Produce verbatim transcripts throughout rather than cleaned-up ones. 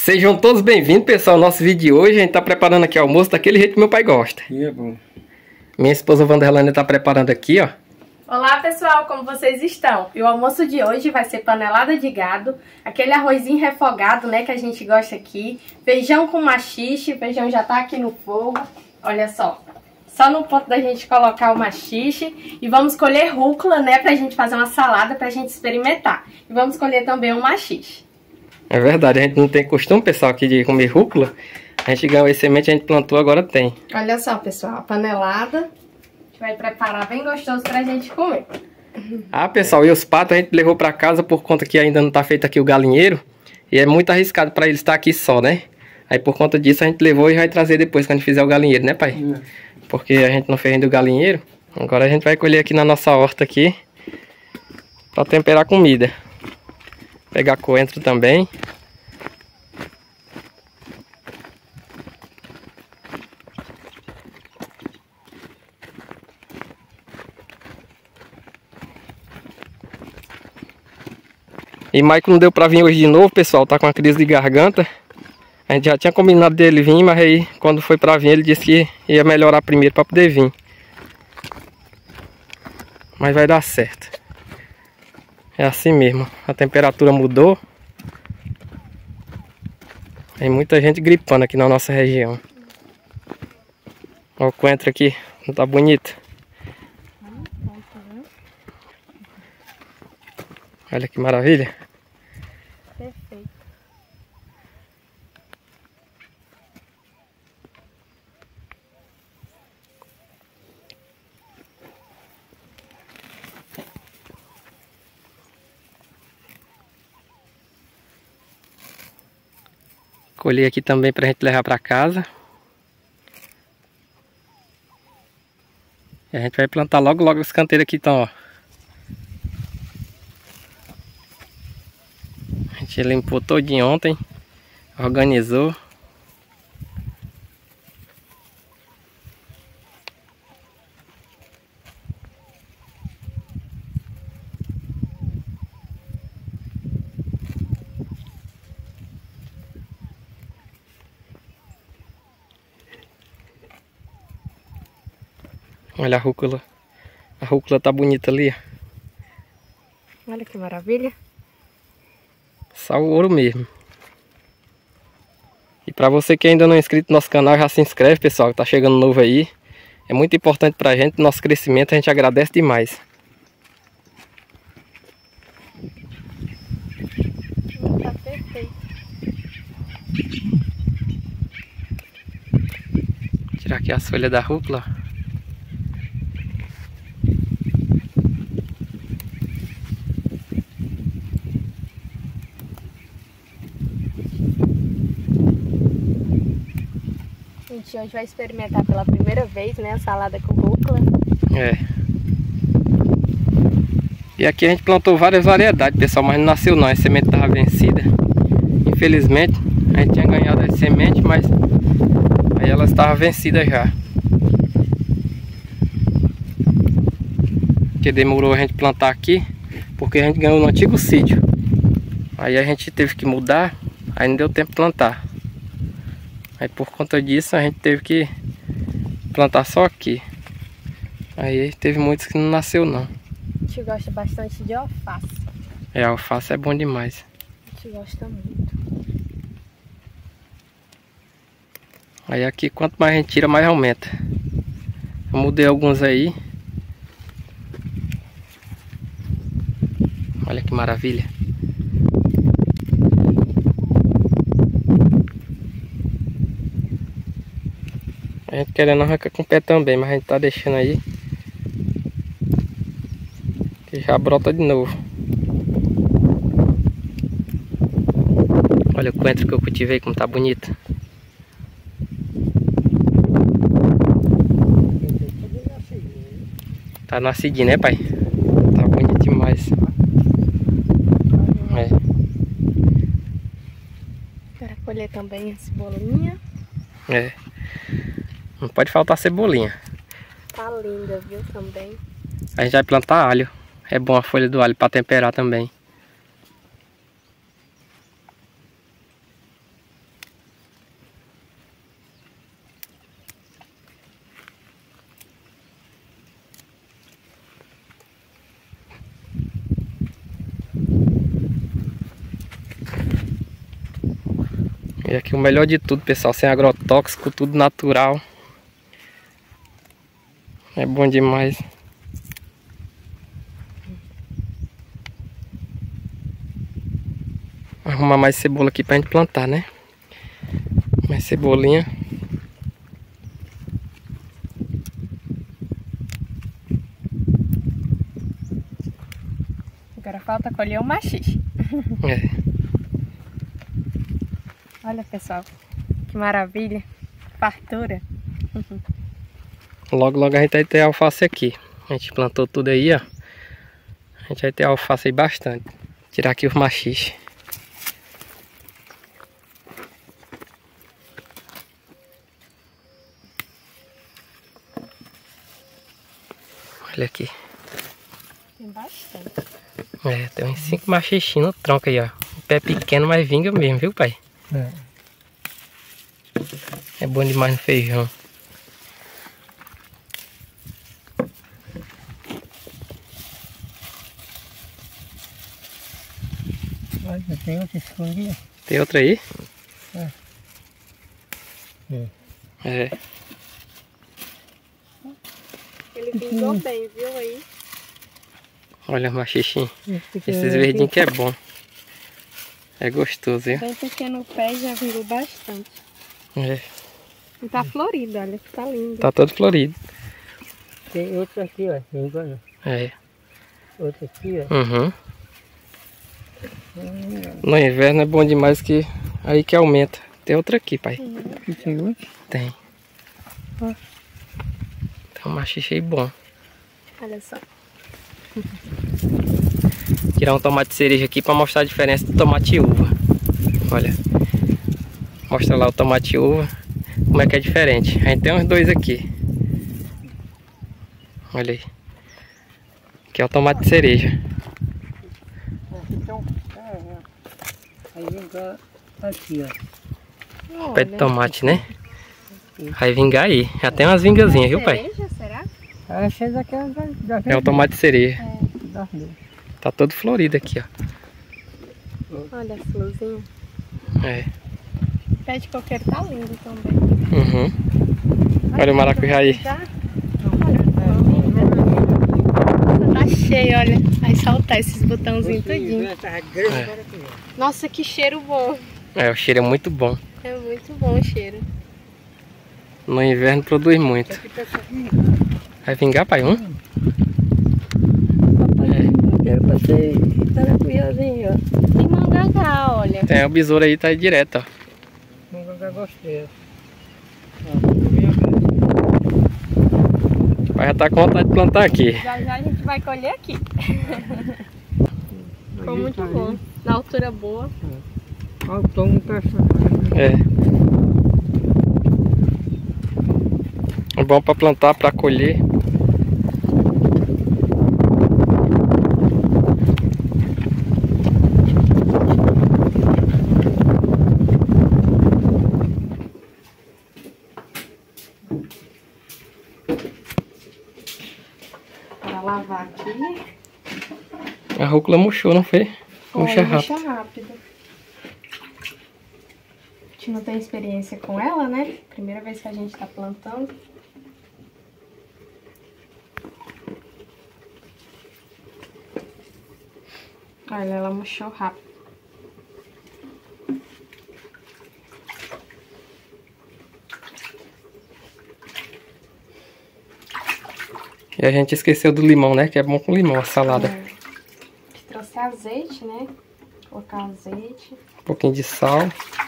Sejam todos bem-vindos, pessoal, ao nosso vídeo de hoje. A gente tá preparando aqui o almoço daquele jeito que meu pai gosta. E é bom. Minha esposa Vanderlane tá preparando aqui, ó. Olá, pessoal, como vocês estão? E o almoço de hoje vai ser panelada de gado, aquele arrozinho refogado, né, que a gente gosta aqui, feijão com maxixe, o feijão já tá aqui no fogo, olha só. Só no ponto da gente colocar o maxixe e vamos colher rúcula, né, pra gente fazer uma salada pra gente experimentar. E vamos colher também um maxixe. É verdade, a gente não tem costume, pessoal, aqui de comer rúcula. A gente ganhou esse semente, a gente plantou, agora tem. Olha só, pessoal, a panelada. A gente vai preparar bem gostoso pra gente comer. Ah, pessoal, e os patos a gente levou pra casa por conta que ainda não tá feito aqui o galinheiro. E é muito arriscado pra eles estar aqui só, né? Aí por conta disso a gente levou e vai trazer depois quando a gente fizer o galinheiro, né, pai? É. Porque a gente não fez ainda o galinheiro. Agora a gente vai colher aqui na nossa horta aqui pra temperar a comida. Pegar coentro também. E Maicon não deu pra vir hoje de novo, pessoal, tá com uma crise de garganta. A gente já tinha combinado dele vir, mas aí quando foi pra vir ele disse que ia melhorar primeiro pra poder vir. Mas vai dar certo. É assim mesmo, a temperatura mudou. Tem muita gente gripando aqui na nossa região. Olha o coentro aqui, não tá bonito? Olha que maravilha. Perfeito. Colhi aqui também pra gente levar pra casa. E a gente vai plantar logo logo os canteiros aqui, então, ó. A gente limpou todinho ontem, organizou. Olha a rúcula. A rúcula tá bonita ali, ó. Olha que maravilha. Só o ouro mesmo. E pra você que ainda não é inscrito no nosso canal, já se inscreve, pessoal, que tá chegando novo aí. É muito importante pra gente, nosso crescimento, a gente agradece demais. Tá perfeito. Tirar aqui as folhas da rúcula. A gente hoje vai experimentar pela primeira vez, né, a salada com rúcula. É. E aqui a gente plantou várias variedades, pessoal, mas não nasceu não, a semente estava vencida. Infelizmente, a gente tinha ganhado as sementes, mas aí elas estavam vencidas já. Porque demorou a gente plantar aqui, porque a gente ganhou no antigo sítio. Aí a gente teve que mudar, aí não deu tempo de plantar. Aí por conta disso a gente teve que plantar só aqui. Aí teve muitos que não nasceu não. A gente gosta bastante de alface. É, alface é bom demais. A gente gosta muito. Aí aqui quanto mais a gente tira, mais aumenta. Eu mudei alguns aí. Olha que maravilha. A gente querendo arrancar com o pé também, mas a gente tá deixando aí. Que já brota de novo. Olha o coentro que eu cultivei, como tá bonito. Tá nascidinho, né, pai? Tá bonito demais. É. Para colher também a cebolinha. É. Não pode faltar cebolinha. Tá linda, viu, também. A gente vai plantar alho. É bom a folha do alho para temperar também. E aqui o melhor de tudo, pessoal, sem agrotóxico, tudo natural. É bom demais. Arrumar mais cebola aqui pra gente plantar, né? Mais cebolinha. Agora falta colher o maxixe. É. Olha, pessoal, que maravilha. Fartura. Logo, logo a gente vai ter alface aqui. A gente plantou tudo aí, ó. A gente vai ter alface aí bastante. Tirar aqui os maxixe. Olha aqui. Tem bastante. É, tem uns cinco machixinhos no tronco aí, ó. Um pé pequeno, mas vinga mesmo, viu, pai? É. É bom demais no feijão. Olha, tem outra escondida. Tem outra aí? É. É. É. Ele vingou bem, viu aí? Olha o machixinho. Esse Esses verdinhos que é bom. É gostoso, viu? Bem pequeno o pé já vingou bastante. É. E tá florido, olha, que tá lindo. Tá todo florido. Tem outra aqui, ó. Tem igual. É. Outra aqui, ó. Uhum. No inverno é bom demais que aí que aumenta. Tem outra aqui, pai. Aqui tem outra? Tem. Ah. Tem um machixe bom. Olha só. Tirar um tomate cereja aqui para mostrar a diferença do tomate uva. Olha. Mostra lá o tomate uva. Como é que é diferente. A gente tem uns dois aqui. Olha aí. Aqui é o tomate cereja. Então, é, é. Aí vem cá, aqui, ó. Pé de tomate, né? Vai vingar aí. Já tem umas vingazinhas, viu, pai? Cereja, será? Essa daqui é da, da É o tomate cereja. É. das duas. Tá todo florido aqui, ó. Olha a florzinha. É. O pé de coqueiro tá lindo também. Uhum. Olha o maracujá aí. Tá? Tá cheio, olha. Vai soltar esses botãozinhos tudinho. É. Nossa, que cheiro bom. É, o cheiro é muito bom. É muito bom o cheiro. No inverno produz muito. Vai vingar, pai? Um? Quero passei taracuiazinho, ó. Tem mangangá, olha. Tem o besouro aí, tá aí direto, ó. Nunca gostei. O pai já tá com vontade de plantar aqui. Já já a gente vai colher aqui. Ficou muito bom. Na altura boa. Faltou um pedaço. É. É bom pra plantar, pra colher. Para lavar aqui. A rúcula murchou, não foi? Murcha rápido. Murcha rápido. A gente não tem experiência com ela, né? Primeira vez que a gente tá plantando. Olha, ela murchou rápido. E a gente esqueceu do limão, né? Que é bom com limão, a salada. É. A gente trouxe azeite, né? Vou colocar azeite. Um pouquinho de sal.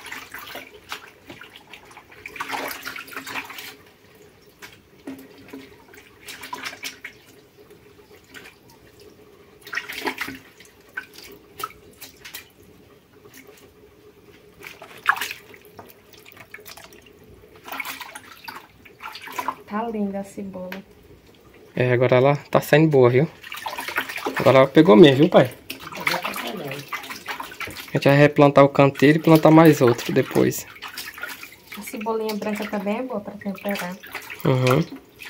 Tá linda a cebola. É, agora ela tá saindo boa, viu? Agora ela pegou mesmo, viu, pai? A gente vai replantar o canteiro e plantar mais outro depois. A cebolinha branca também é boa pra temperar. Uhum.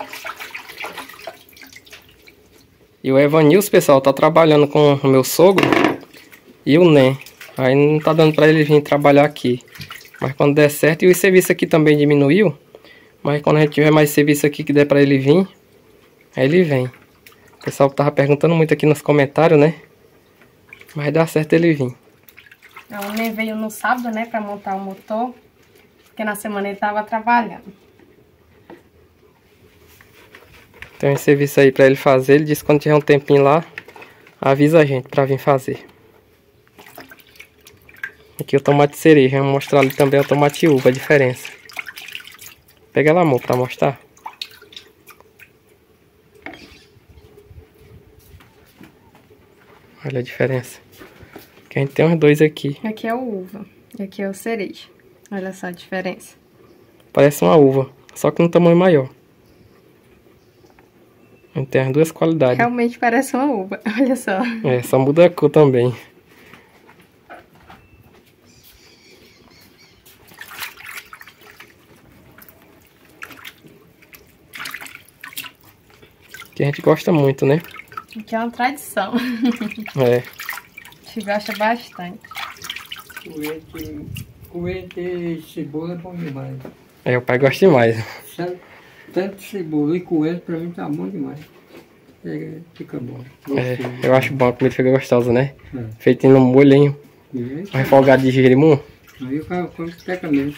E o Evanilson, pessoal, tá trabalhando com o meu sogro e o Nen. Aí não tá dando pra ele vir trabalhar aqui. Mas quando der certo, e o serviço aqui também diminuiu. Mas quando a gente tiver mais serviço aqui que der pra ele vir, aí ele vem. O pessoal tava perguntando muito aqui nos comentários, né? Mas dá certo ele vir. A Uni veio no sábado, né, pra montar o motor. Porque na semana ele tava trabalhando. Tem um serviço aí pra ele fazer. Ele disse que quando tiver um tempinho lá, avisa a gente pra vir fazer. Aqui o tomate cereja. Vou mostrar ali também o tomate uva, a diferença. Pega lá, amor, pra mostrar. Olha a diferença. Aqui a gente tem uns dois aqui. Aqui é o uva. E aqui é o cereja. Olha só a diferença. Parece uma uva, só que no tamanho maior. A gente tem as duas qualidades. Realmente parece uma uva. Olha só. É, só muda a cor também. Que a gente gosta muito, né? Aqui é uma tradição. É. A gente gosta bastante. Coentro, coentro e cebola é bom demais. É, o pai gosta demais. Sabe? Tanto cebola e coentro pra mim tá bom demais. É, fica bom. É, eu acho bom, a comida fica gostosa, né? É. Feito no molhinho. E aí, Um refogado de jerimum. aí o cara come teca mesmo.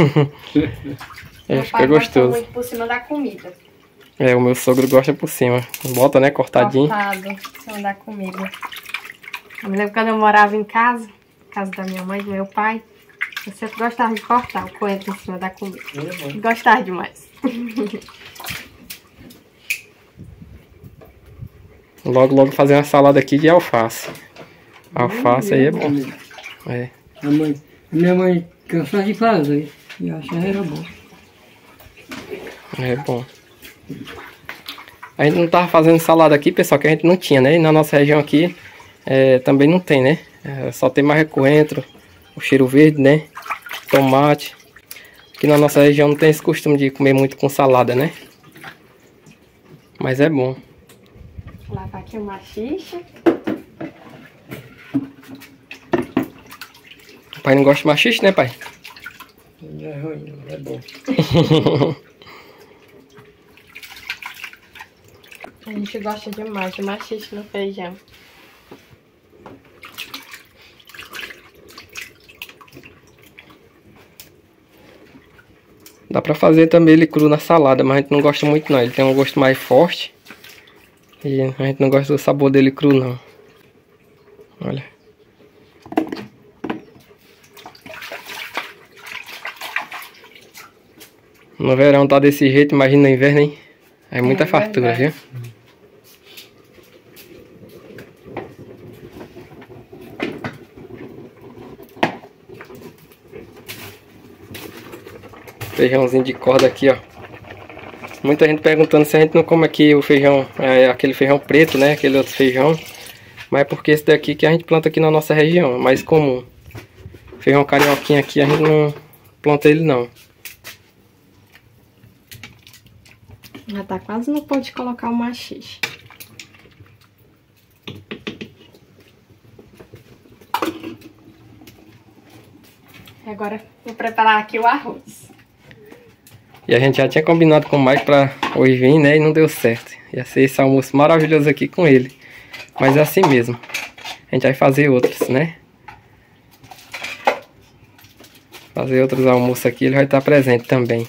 É, Meu fica pai gosta gostoso. muito por cima da comida. É, o meu sogro gosta por cima. Bota, né, cortadinho. Cortado por cima da comida. Eu me lembro quando eu morava em casa, casa da minha mãe e do meu pai, eu sempre gostava de cortar o coentro em cima da comida. É bom. Gostava demais. Logo, logo fazer uma salada aqui de alface. Alface aí é bom. mesmo. É. A mãe, a minha mãe cansou de fazer e achava que era bom. É bom. A gente não tava fazendo salada aqui, pessoal, que a gente não tinha, né? E na nossa região aqui é, também não tem, né? É, só tem mais coentro, o cheiro verde, né? Tomate. Aqui na nossa região não tem esse costume de comer muito com salada, né? Mas é bom. Vou lavar aqui o machixe. O pai não gosta de machixe, né, pai? Não é ruim, não é bom. A gente gosta demais de machixe no feijão. Dá pra fazer também ele cru na salada, mas a gente não gosta muito não. Ele tem um gosto mais forte. E a gente não gosta do sabor dele cru não. Olha. No verão tá desse jeito, imagina no inverno, hein? É muita É fartura, verdade. viu? Feijãozinho de corda aqui, ó. Muita gente perguntando se a gente não come aqui o feijão, é, aquele feijão preto, né? Aquele outro feijão. Mas é porque esse daqui que a gente planta aqui na nossa região, é mais comum. Feijão carioquinha aqui a gente não planta ele não. Já tá quase no ponto de colocar o machixe. Agora vou preparar aqui o arroz. E a gente já tinha combinado com o Mike pra hoje vir, né? E não deu certo. Ia ser esse almoço maravilhoso aqui com ele. Mas é assim mesmo. A gente vai fazer outros, né? Fazer outros almoços aqui, ele vai estar presente também.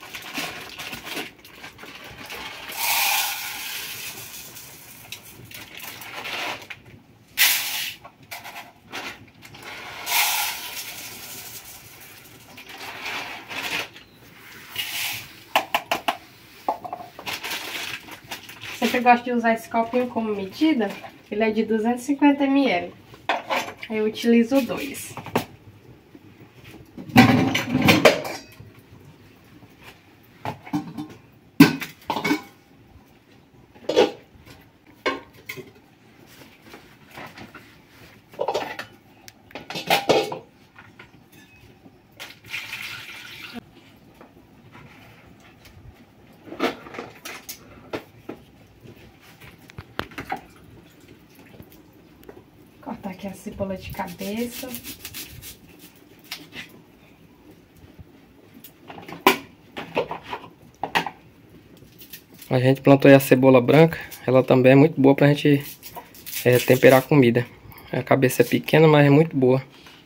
Sempre gosto de usar esse copinho como medida. Ele é de duzentos e cinquenta mililitros. Aí eu utilizo dois. Cortar aqui a cebola de cabeça. A gente plantou aí a cebola branca. Ela também é muito boa pra gente é, temperar a comida. A cabeça é pequena, mas é muito boa.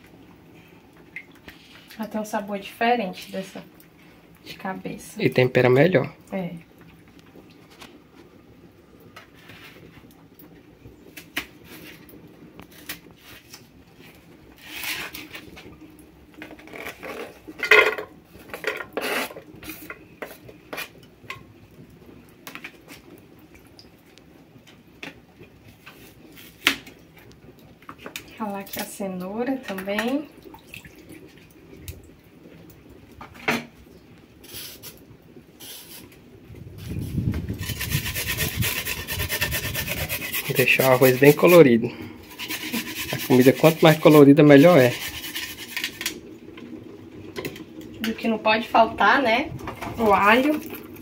Ela tem um sabor diferente dessa de cabeça. E tempera melhor. É. Ralar aqui a cenoura também. Deixar o arroz bem colorido. A comida quanto mais colorida, melhor é. O que não pode faltar, né? O alho.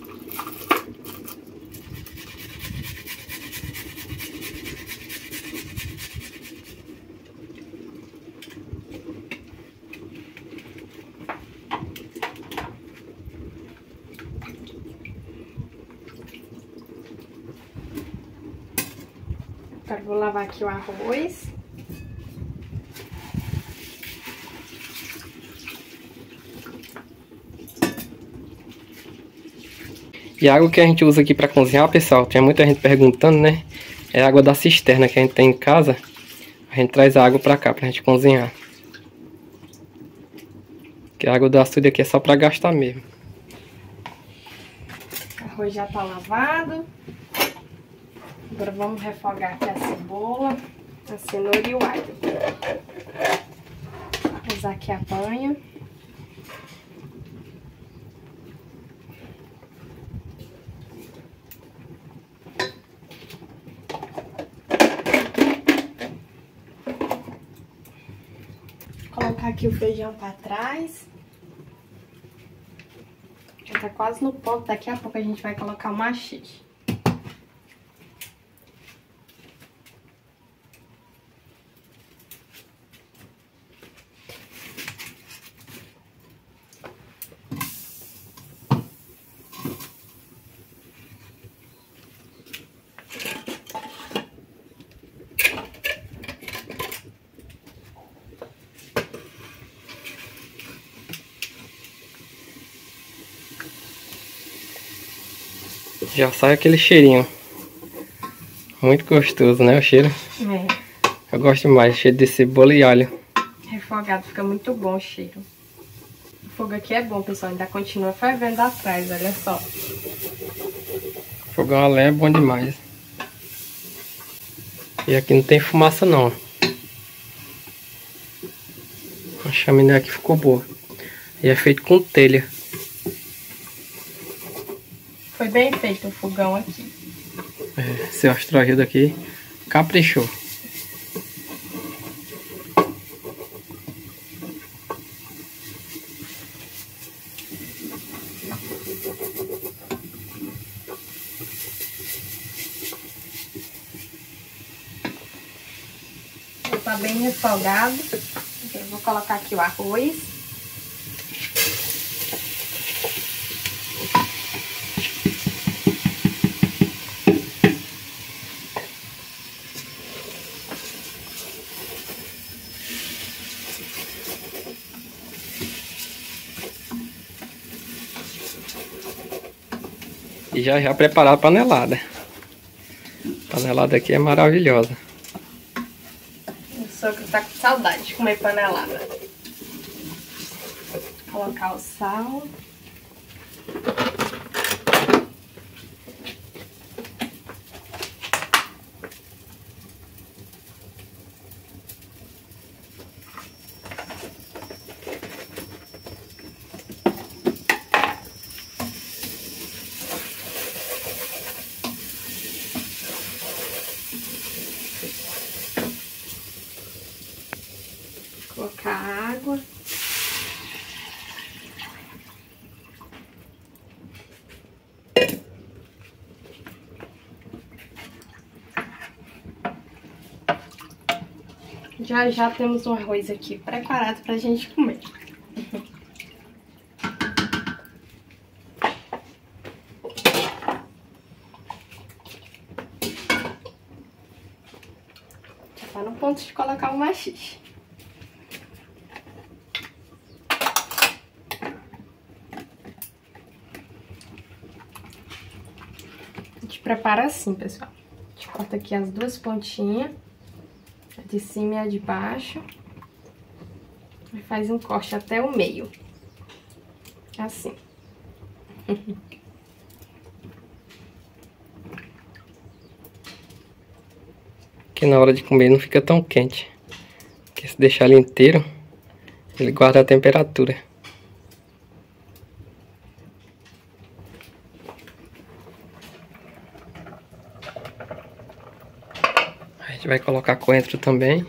Agora vou lavar aqui o arroz. E a água que a gente usa aqui para cozinhar, pessoal, tinha muita gente perguntando, né? É a água da cisterna que a gente tem em casa. A gente traz a água para cá pra gente cozinhar. Que a água do açude aqui é só para gastar mesmo. O arroz já tá lavado. Agora vamos refogar aqui a cebola, a cenoura e o alho. Vou usar aqui a banha. Vou colocar aqui o feijão para trás. Já tá quase no ponto. Daqui a pouco a gente vai colocar o maxixe. Já sai aquele cheirinho. Muito gostoso, né? O cheiro. É. Eu gosto mais, cheiro de cebola e alho. Refogado, fica muito bom o cheiro. O fogo aqui é bom, pessoal. Ainda continua fervendo atrás, olha só. Fogão a lenha é bom demais. E aqui não tem fumaça não. A chaminé aqui ficou boa. E é feito com telha. Foi bem feito o fogão aqui. É, seu Astrogildo aqui caprichou. Já tá bem refogado. Eu vou colocar aqui o arroz. E já já preparar a panelada. A panelada aqui é maravilhosa. O sogro tá com saudade de comer panelada. Vou colocar o sal. Colocar água. Já já temos um arroz aqui preparado pra gente comer. ponto de colocar o maxixe. A gente prepara assim, pessoal. A gente corta aqui as duas pontinhas, a de cima e a de baixo. E faz um corte até o meio. Assim. Que na hora de comer não fica tão quente. Porque se deixar ele inteiro, ele guarda a temperatura. A gente vai colocar coentro também.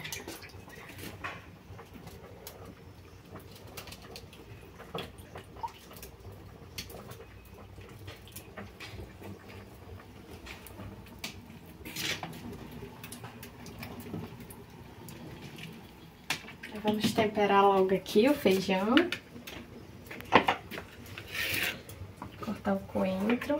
Vamos temperar logo aqui o feijão. Cortar o coentro.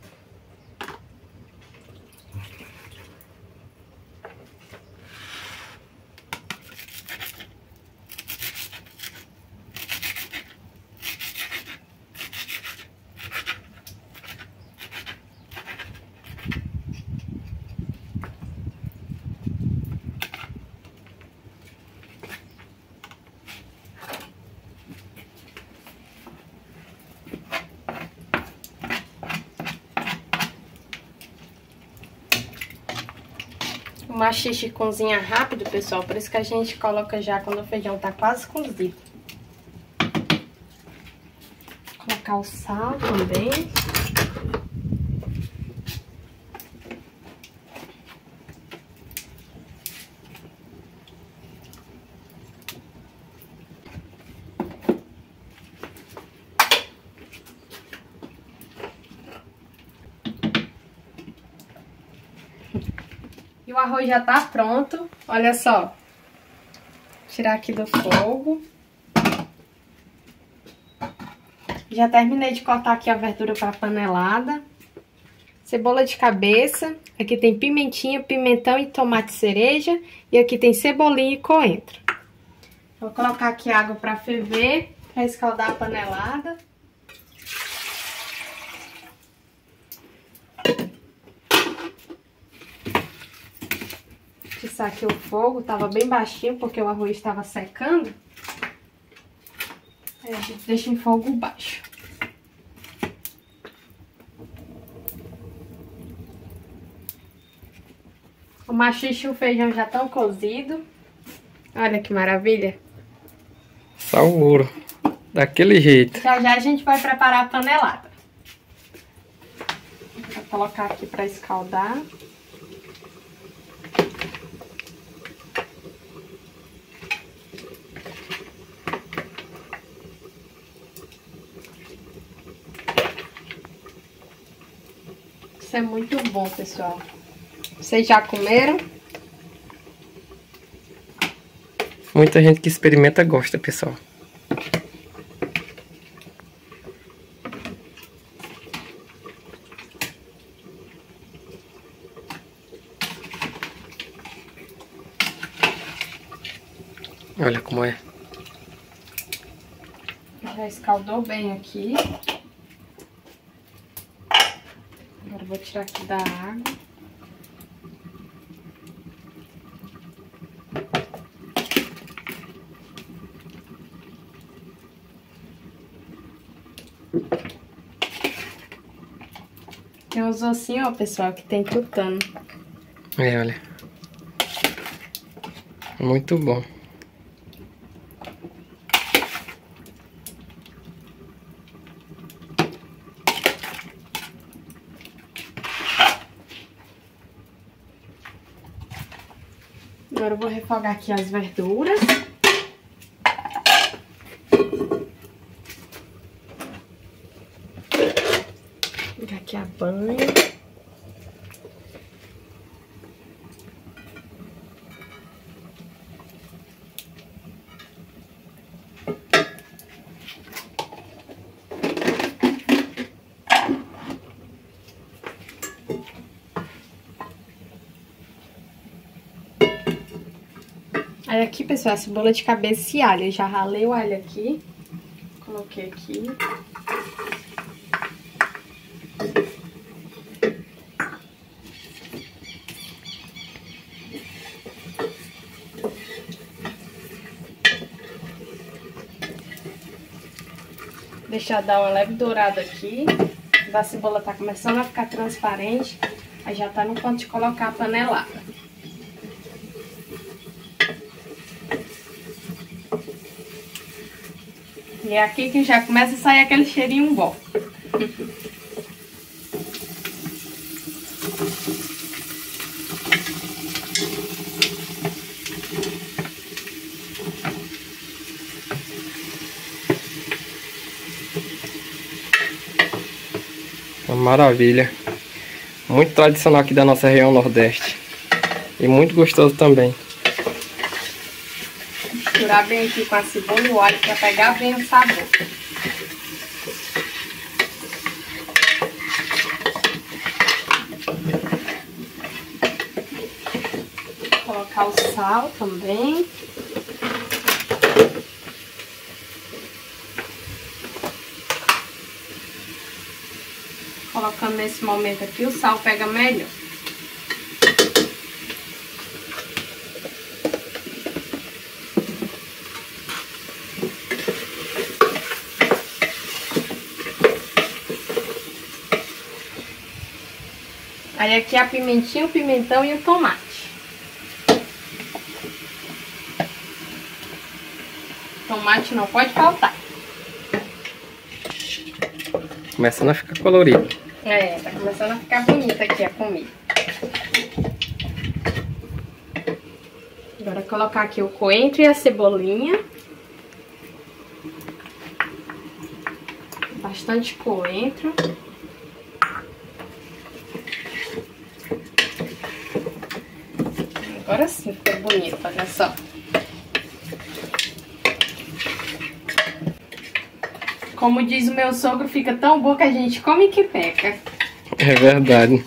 O maxixe cozinha rápido, pessoal, por isso que a gente coloca já quando o feijão tá quase cozido. Vou colocar o sal também. E o arroz já tá pronto, olha só. Vou tirar aqui do fogo. Já terminei de cortar aqui a verdura para panelada. Cebola de cabeça. Aqui tem pimentinha, pimentão e tomate cereja. E aqui tem cebolinha e coentro. Vou colocar aqui água para ferver, para escaldar a panelada. Atiçar aqui o fogo, tava bem baixinho porque o arroz estava secando. Aí a gente deixa em fogo baixo. O maxixe e o feijão já estão cozidos. Olha que maravilha. Sabor. Daquele jeito. Já já a gente vai preparar a panelada. Vou colocar aqui para escaldar. Isso é muito bom, pessoal. Vocês já comeram? Muita gente que experimenta gosta, pessoal. Olha como é. Já escaldou bem aqui. Agora eu vou tirar aqui da água. Tem uns ossinhos, ó, pessoal, que tem tutano. É, olha. Muito bom. Agora eu vou refogar aqui as verduras. Pegar aqui a banha. Aí aqui, pessoal, a cebola de cabeça e alho. Eu já ralei o alho aqui. Coloquei aqui. Deixar dar uma leve dourada aqui. A cebola tá começando a ficar transparente. Aí já tá no ponto de colocar a panelada. E é aqui que já começa a sair aquele cheirinho bom. Uma maravilha. Muito tradicional aqui da nossa região Nordeste. E muito gostoso também. Misturar bem aqui com a cebola e o alho para pegar bem o sabor. Colocar o sal também. Colocando nesse momento aqui, o sal pega melhor. Aí aqui a pimentinha, o pimentão e o tomate. Tomate não pode faltar. Começando a ficar colorido. É, tá começando a ficar bonita aqui a comida. Agora colocar aqui o coentro e a cebolinha. Bastante coentro. Agora sim ficou bonito, olha só. Como diz o meu sogro, fica tão bom que a gente come que peca. É verdade.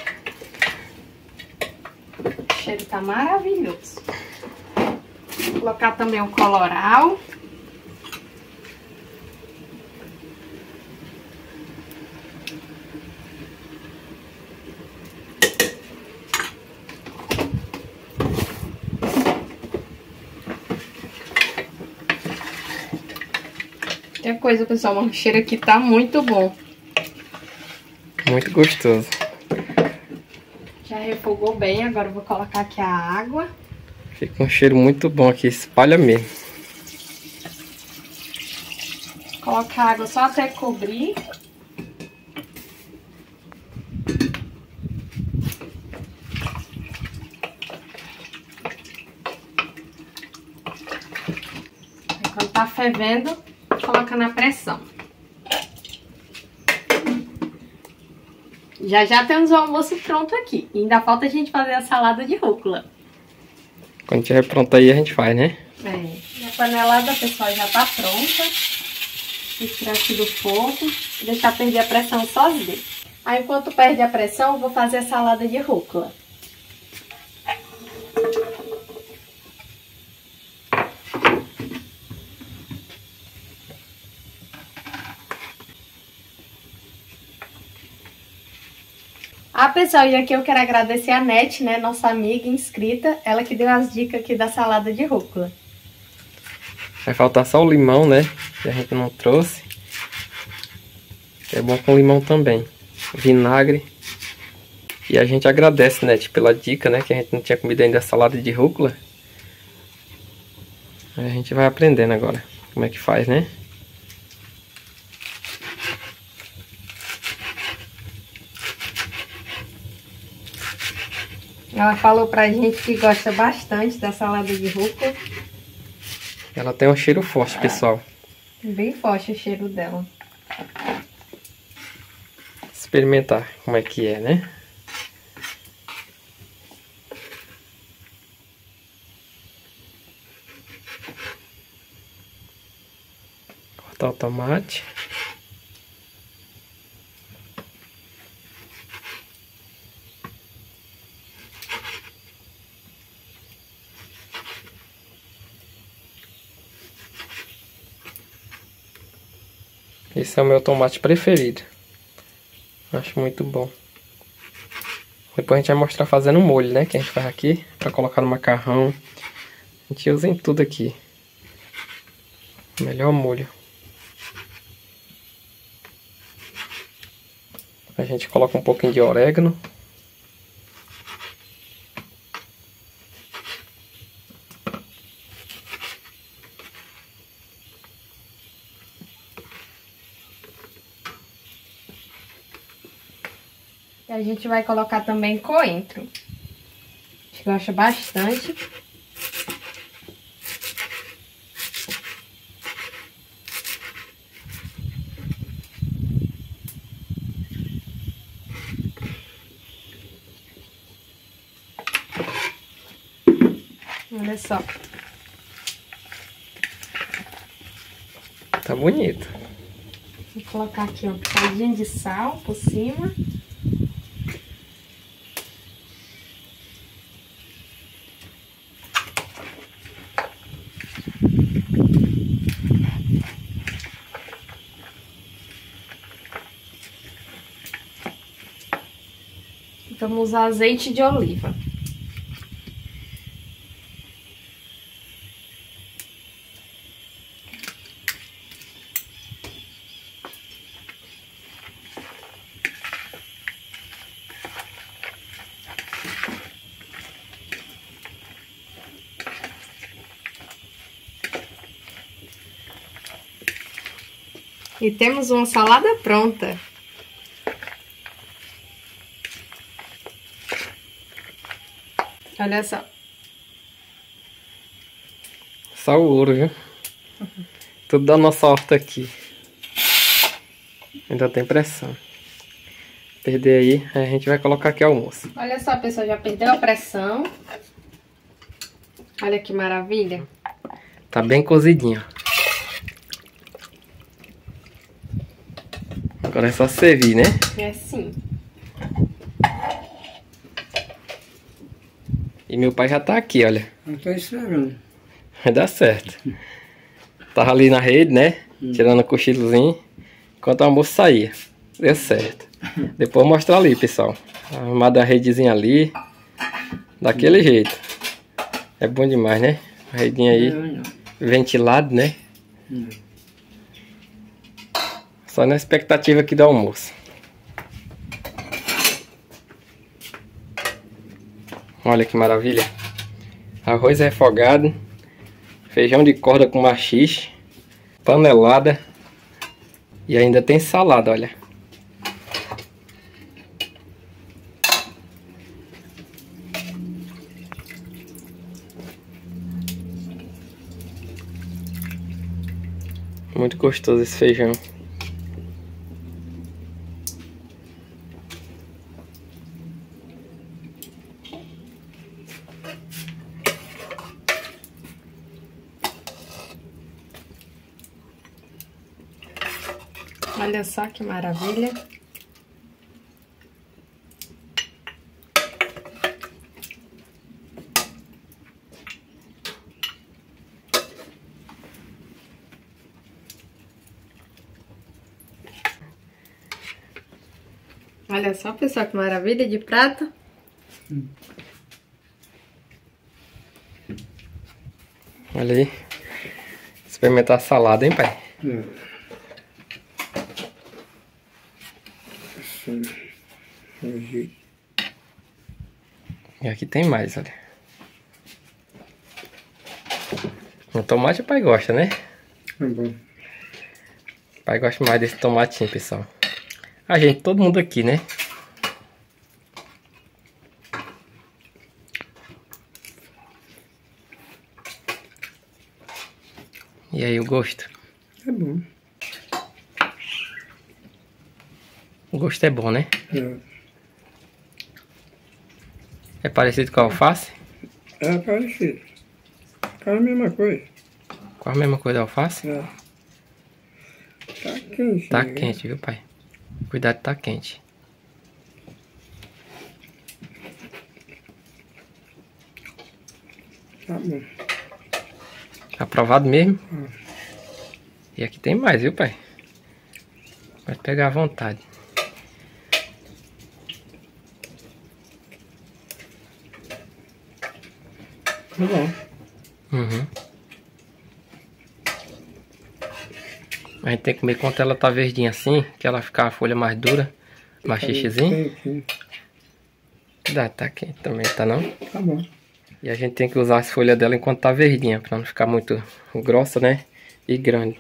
O cheiro tá maravilhoso. Vou colocar também o colorau. Outra coisa, pessoal, o cheiro aqui tá muito bom. Muito gostoso. Já refogou bem, agora eu vou colocar aqui a água. Fica um cheiro muito bom aqui, espalha mesmo. Colocar a água só até cobrir. Aí, quando tá fervendo, coloca na pressão. Já já temos o almoço pronto aqui. E ainda falta a gente fazer a salada de rúcula. Quando estiver pronto aí a gente faz, né? É. A panelada, pessoal, já tá pronta. Vou tirar aqui do fogo. Deixar perder a pressão sozinho. Aí enquanto perde a pressão, eu vou fazer a salada de rúcula. Ah, pessoal, e aqui eu quero agradecer a Nete, né, nossa amiga inscrita, ela que deu as dicas aqui da salada de rúcula. Vai faltar só o limão, né, que a gente não trouxe. É bom com limão também. Vinagre. E a gente agradece, Nete, pela dica, né, que a gente não tinha comido ainda a salada de rúcula. Aí a gente vai aprendendo agora como é que faz, né? Ela falou pra gente que gosta bastante da salada de rúcula. Ela tem um cheiro forte, pessoal. Bem forte o cheiro dela. Experimentar como é que é, né? Cortar o tomate. Esse é o meu tomate preferido. Acho muito bom. Depois a gente vai mostrar fazendo molho, né? Que a gente faz aqui pra colocar no macarrão. A gente usa em tudo aqui. Melhor molho. A gente coloca um pouquinho de orégano. E a gente vai colocar também coentro. A gente gosta bastante. Olha só. Tá bonito. Vou colocar aqui uma pitadinha de sal por cima. Vamos usar azeite de oliva. E temos uma salada pronta. Olha só. Só o ouro, viu? Uhum. Tudo da nossa horta aqui. Ainda tem pressão. Perder aí, a gente vai colocar aqui o almoço. Olha só, pessoal, já perdeu a pressão. Olha que maravilha. Tá bem cozidinho. Agora é só servir, né? É sim. E meu pai já tá aqui, olha. Eu tô esperando. Vai dar certo. Tava ali na rede, né? Hum. Tirando o cochilozinho. Enquanto o almoço saía. Deu certo. Depois eu vou mostrar ali, pessoal. Arrumada a redezinha ali. Daquele hum. jeito. É bom demais, né? A redinha aí. Não, não. Ventilado, né? Hum. Só na expectativa aqui do almoço. Olha que maravilha. Arroz refogado. Feijão de corda com maxixe. Panelada. E ainda tem salada, olha. Muito gostoso esse feijão. Olha só que maravilha. Olha só, pessoal, que maravilha de prato. Hum. Olha aí. Experimentar a salada, hein, pai? Hum. E aqui tem mais, olha. O tomate o pai gosta, né? É bom. O pai gosta mais desse tomatinho, pessoal. A gente, todo mundo aqui, né? E aí, o gosto? É bom. O gosto é bom, né? É. É parecido com a alface? É parecido. É a mesma coisa. Com a mesma coisa da alface? É. Tá quente. Tá né? quente, viu, pai? Cuidado, tá quente. Tá bom. Aprovado mesmo? Hum. E aqui tem mais, viu, pai? Pode pegar à vontade. Tá bom. Uhum. A gente tem que comer quando ela tá verdinha assim, que ela ficar a folha mais dura, mais xixizinho. Dá, tá quente também, tá não? Tá bom. E a gente tem que usar as folhas dela enquanto tá verdinha, pra não ficar muito grossa, né? E grande.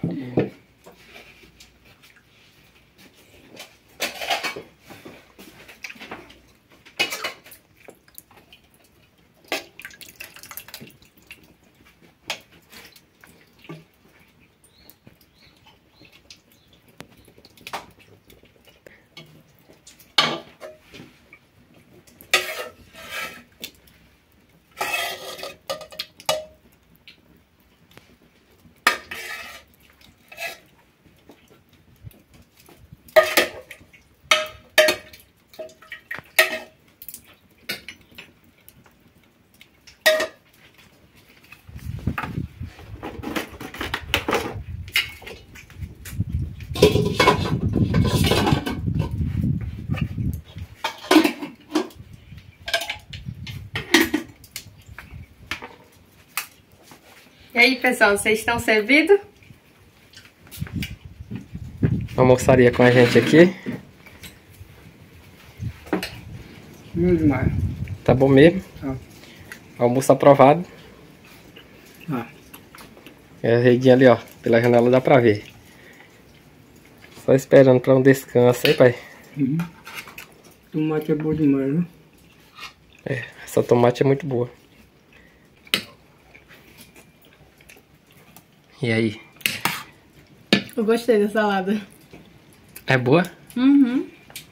E aí, pessoal, vocês estão servidos? Almoçaria com a gente aqui. Bom demais. Tá bom mesmo? Tá. Almoço aprovado. Ah. É a redinha ali, ó. Pela janela dá pra ver. Só esperando pra um descanso aí, pai. Uhum. Tomate é bom demais, né? É, essa tomate é muito boa. E aí? Eu gostei da salada. É boa? Uhum.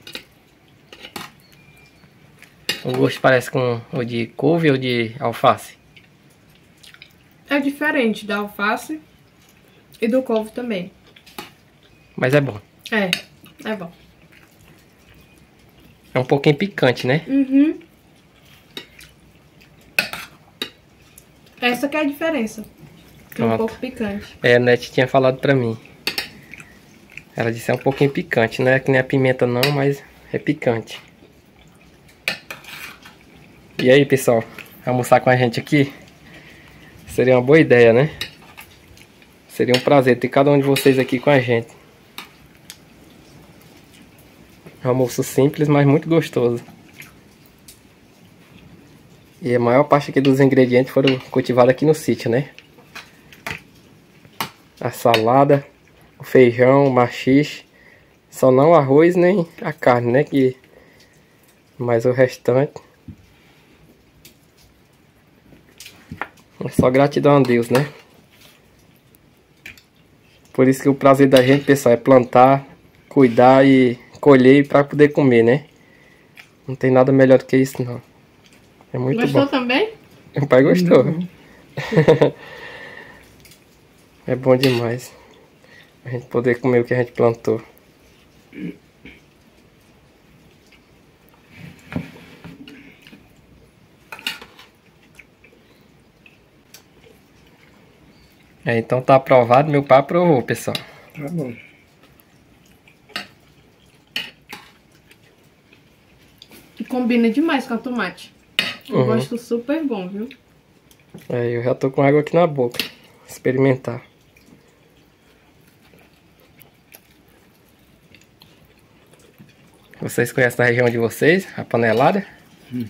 O gosto parece com o de couve ou de alface? É diferente da alface e do couve também. Mas é bom. É, é bom. É um pouquinho picante, né? Uhum. Essa que é a diferença. É um Pronto. pouco picante. É, a Net tinha falado pra mim. Ela disse que é um pouquinho picante. Não é que nem a pimenta não, mas é picante. E aí, pessoal? Almoçar com a gente aqui? Seria uma boa ideia, né? Seria um prazer ter cada um de vocês aqui com a gente. Um almoço simples, mas muito gostoso. E a maior parte aqui dos ingredientes foram cultivados aqui no sítio, né? A salada, o feijão, o maxixe. Só não o arroz nem a carne, né? Que... Mas o restante... É só gratidão a Deus, né? Por isso que o prazer da gente, pessoal, é plantar, cuidar e colher para poder comer, né? Não tem nada melhor do que isso, não. É muito Gostou bom. também? O pai gostou. Não. É bom demais. A gente poder comer o que a gente plantou. É, então tá aprovado. Meu pai aprovou, pessoal. Tá bom. E combina demais com a tomate. Eu Uhum. gosto super bom, viu? É, eu já tô com água aqui na boca. Experimentar. Vocês conhecem da região de vocês? A panelada? Hum.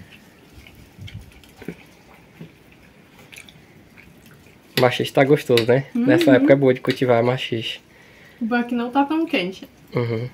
Maxixe tá gostoso, né? Uhum. Nessa época é boa de cultivar maxixe. O bom é que não tá tão quente. Uhum.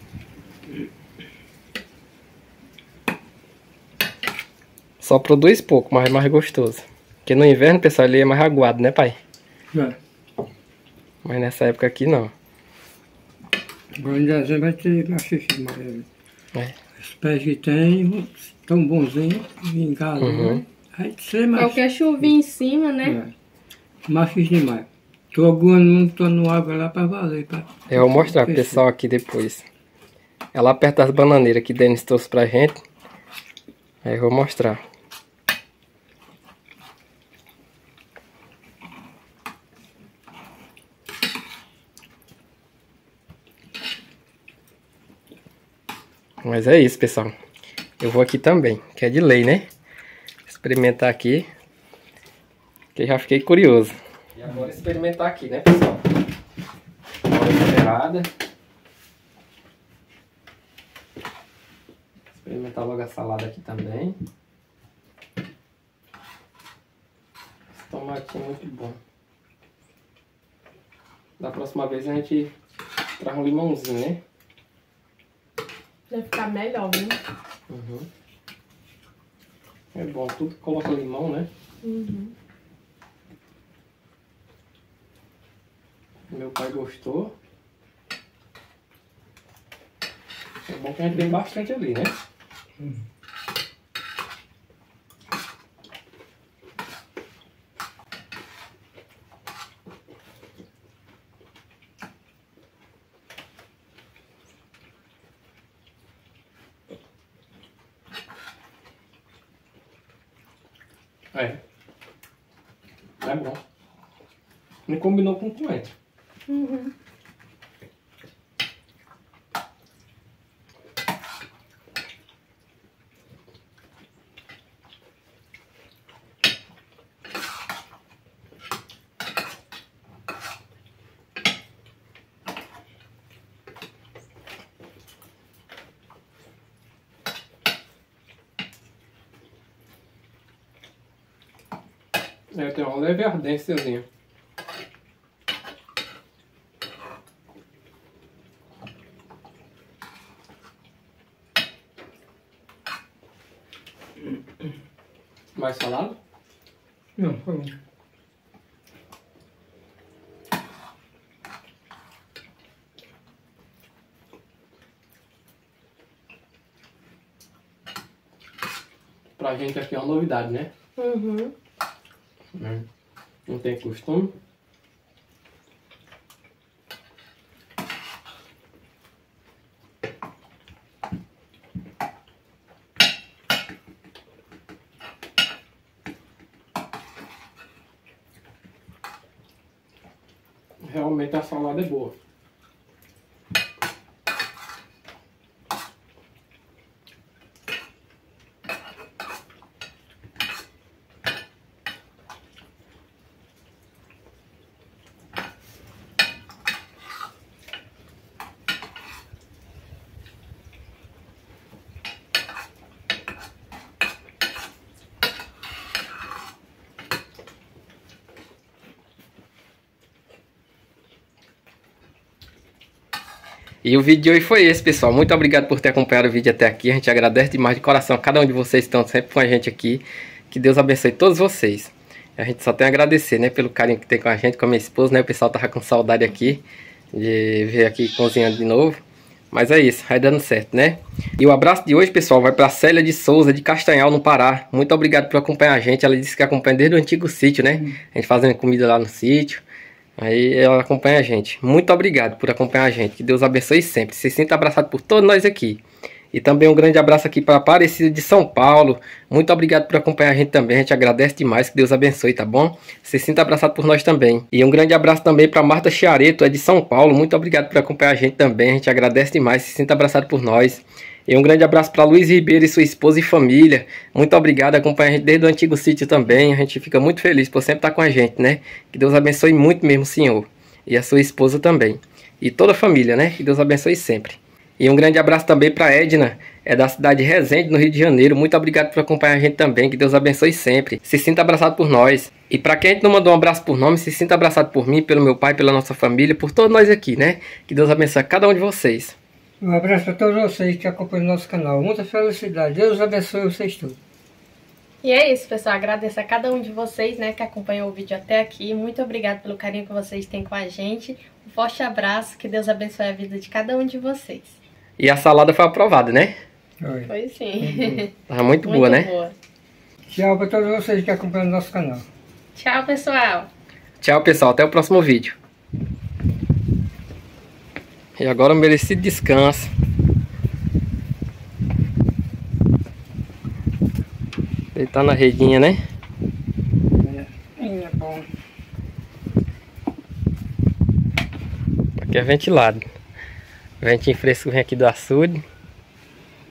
Só produz pouco, mas é mais gostoso. Porque no inverno, pessoal, ele é mais aguado, né, pai? É. Mas nessa época aqui, não. Agora em dezembro vai ter maxixe demais. É. Os pés que tem, tão bonzinhos, vingados, Uhum. né? Aí ser maxixe. Qualquer chuvinha em cima, né? É. Maxixe demais. Tô aguando, tô no água lá pra valer. Pra... Eu vou mostrar pro pessoal aqui depois. É lá perto das bananeiras que Denis trouxe pra gente. Aí eu vou mostrar. Mas é isso, pessoal. Eu vou aqui também, que é de lei, né? Experimentar aqui, que já fiquei curioso. E agora experimentar aqui, né, pessoal? Hora esperada. Experimentar logo a salada aqui também. Esse tomatinho é muito bom. Da próxima vez a gente traz um limãozinho, né? Vai ficar melhor, viu? Uhum. É bom, tudo que coloca limão, né? Uhum. Meu pai gostou. É bom que a gente tem bastante ali, né? Hum. É. É bom. Não combinou com o coentro. Uhum. É, tem uma leve ardênciazinha. Mais salado? Não, foi bom. Pra gente aqui é uma novidade, né? Uhum. Hum. Não tem costume. Realmente a salada é boa. E o vídeo de hoje foi esse, pessoal. Muito obrigado por ter acompanhado o vídeo até aqui. A gente agradece demais de coração a cada um de vocês que estão sempre com a gente aqui. Que Deus abençoe todos vocês. A gente só tem a agradecer, né, pelo carinho que tem com a gente, com a minha esposa, né? O pessoal tava com saudade aqui de ver aqui cozinhando de novo. Mas é isso, vai dando certo, né? E o abraço de hoje, pessoal, vai para Célia de Souza, de Castanhal, no Pará. Muito obrigado por acompanhar a gente. Ela disse que acompanha desde o antigo sítio, né? A gente fazendo comida lá no sítio. Aí ela acompanha a gente. Muito obrigado por acompanhar a gente. Que Deus abençoe sempre. Se sinta abraçado por todos nós aqui. E também um grande abraço aqui para Aparecida de São Paulo. Muito obrigado por acompanhar a gente também. A gente agradece demais. Que Deus abençoe, tá bom? Se sinta abraçado por nós também. E um grande abraço também para Marta Chiareto, é de São Paulo. Muito obrigado por acompanhar a gente também. A gente agradece demais. Se sinta abraçado por nós. E um grande abraço para Luiz Ribeiro e sua esposa e família. Muito obrigado, acompanha a gente desde o antigo sítio também. A gente fica muito feliz por sempre estar com a gente, né? Que Deus abençoe muito mesmo, Senhor. E a sua esposa também. E toda a família, né? Que Deus abençoe sempre. E um grande abraço também para Edna, é da cidade de Resende, no Rio de Janeiro. Muito obrigado por acompanhar a gente também. Que Deus abençoe sempre. Se sinta abraçado por nós. E para quem a gente não mandou um abraço por nome, se sinta abraçado por mim, pelo meu pai, pela nossa família, por todos nós aqui, né? Que Deus abençoe cada um de vocês. Um abraço para todos vocês que acompanham o nosso canal. Muita felicidade. Deus abençoe vocês todos. E é isso, pessoal. Agradeço a cada um de vocês, né, que acompanhou o vídeo até aqui. Muito obrigado pelo carinho que vocês têm com a gente. Um forte abraço. Que Deus abençoe a vida de cada um de vocês. E a salada foi aprovada, né? Oi. Foi sim. Tava muito, Muito boa, né? boa. Tchau para todos vocês que acompanham o nosso canal. Tchau, pessoal. Tchau, pessoal. Até o próximo vídeo. E agora um merecido descanso. Deitar na redinha, né? É, é bom. Aqui é ventilado. Ventinho fresco vem aqui do açude.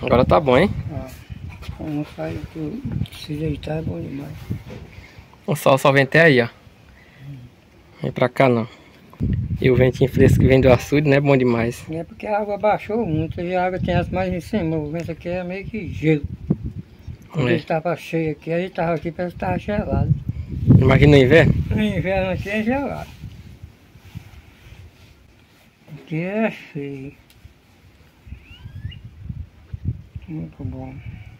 Agora tá bom, hein? Ah, como sai aqui, se deitar é bom demais. O sol só vem até aí, ó. Vem pra cá não. E o ventinho fresco que vem do açude, né? Bom demais. É porque a água baixou muito e a água tem as mais em cima. O vento aqui é meio que gelo. Quando É. ele estava cheio aqui, a gente estava aqui parece que estava gelado. Imagina no inverno? No inverno aqui é gelado. Aqui é feio. Muito bom.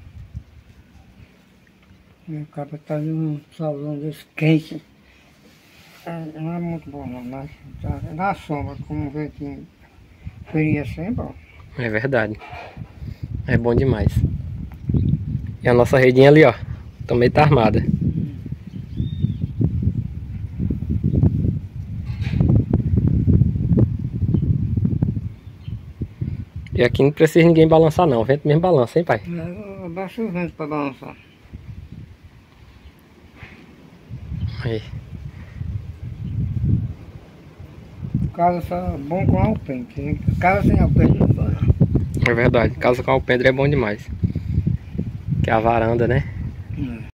E acaba tá num solzão desse quente. É, não é muito bom não, mas tá na sombra, como um ventinho frio assim, é bom. É verdade. É bom demais. E a nossa redinha ali, ó. Também tá armada. E aqui não precisa ninguém balançar não. O vento mesmo balança, hein, pai? É, abaixa o vento para balançar. Aí. Casa só bom com alpendre. Casa sem alpendre não dá. É verdade. Casa com alpendre é bom demais. Que é a varanda, né? É.